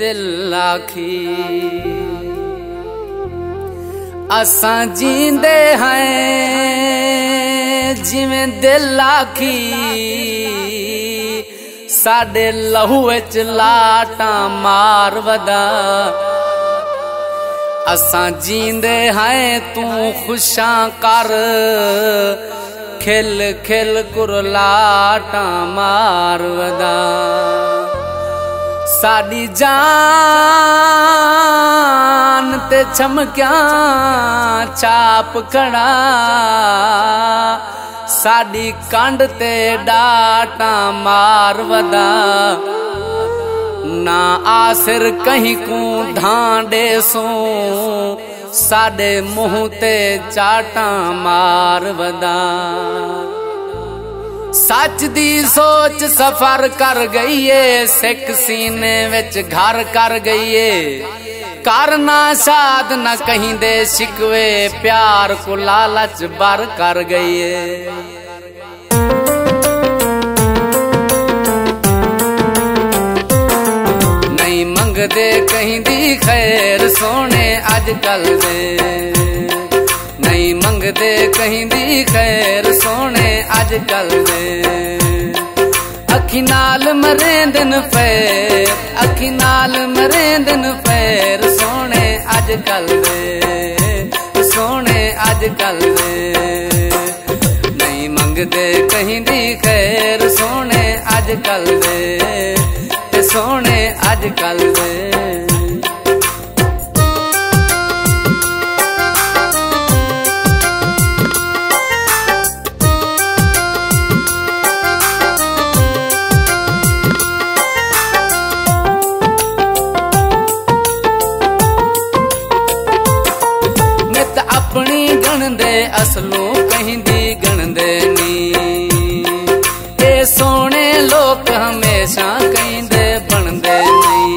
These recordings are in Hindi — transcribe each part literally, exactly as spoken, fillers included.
दिल आखी असां जींदे हैं जिवें दिल आखी साडे लहू विच लाटां मार वदा असां जींदे हैं तू खुशां कर खिल खिल कुरलाटां मार वदा साडी जान ते चमक्या चाप कड़ा साडी कंड ते डाटा मार वदा ना आसिर कहीं को धांडे सो साडे मुंह ते चाटा मार वदा सच दी सोच सफर कर गई है सिख सीने विच घर कर गई है करना शाद न कहीं दे शिकवे प्यार को लालच बर कर गई है नहीं मंगदे कहीं दी खैर सोने अजकल दे नहीं मंगदे कहीं दी खैर सोने अजकल दे अखी नाल मरेंदन पैर अखी नाल मरेंदन पैर सोने अजकल दे सोने अजकल दे नहीं मंगदे कहीं दी खैर सोने अजकल दे सोने अजकल दे अपनी गणदे असलों कहीं दी गणदे नी ये सोने लोग हमेशा कहीं दे बनदे नहीं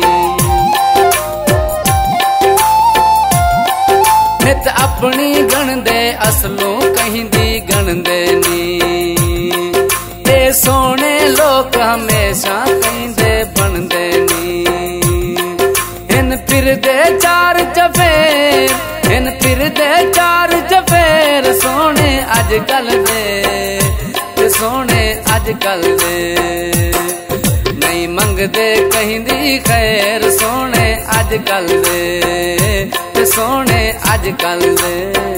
नित अपनी गणदे असलों कहीं दी गणदे नी ये सोने लोग हमेशा कहीं दे बनदे नहीं इन फिर दे चार चफेर इन फिर दे चार चफेर सोने अजकल दे सोने अजकल दे नहीं मंगदे कहीं दी खैर सोने अजकल दे सोने अजकल दे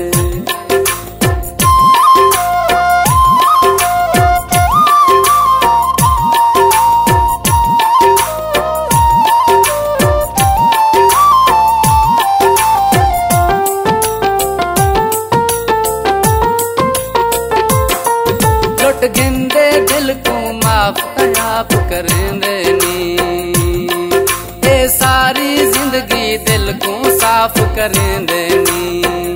गिंदे दिल को माफ आप करेंदे नी ये सारी जिंदगी दिल को साफ करेंदे नी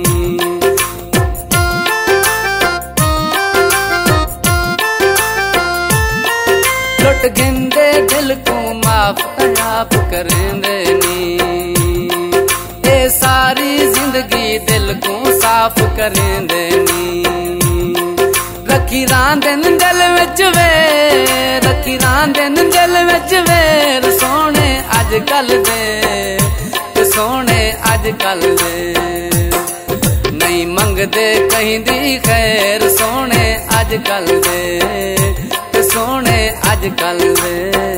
लुट गिंदे दिल को माफ आप करेंदे नी ये सारी जिंदगी दिल को साफ करेंदे नी रखी रांदन दिल विच वेर रखी रांदन दिल विच वेर सोने अजकल दे सोने अजकल दे नहीं मंगदे कहीं दी खैर सोने अजकल दे सोने अजकल दे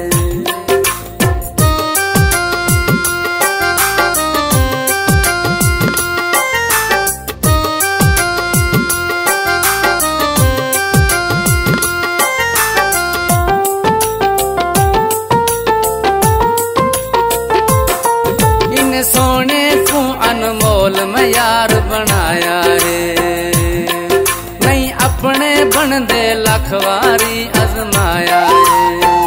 सोने को अनमोल मैं यार बनाया है नहीं अपने बनदे लखवारी आजमाया है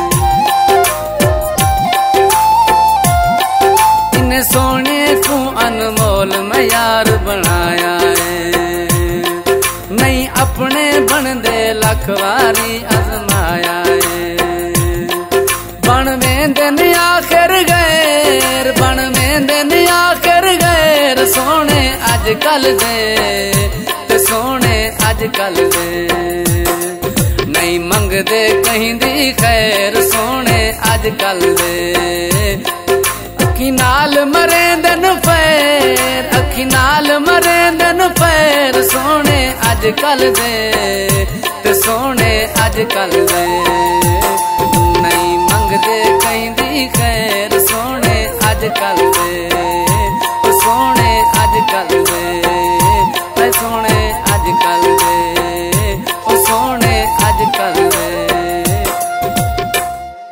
इन्हें सोने को अनमोल मैं यार बनाया है नहीं अपने बनदे लखवारी आजमाया है बन में दिन आखिर गैर बन में दिन आखिर गैर सोने अजकल दे सोने अजकल दे नहीं मंगदे कहीं दी खैर सोने अजकल दे अखी नाल मरेंदन पैर, अखी नाल मरेंदन पैर, सोने अज कल दे ते सोने अज कल दे, नहीं मंगदे कहीं दी खैर, सोने अज कल दे।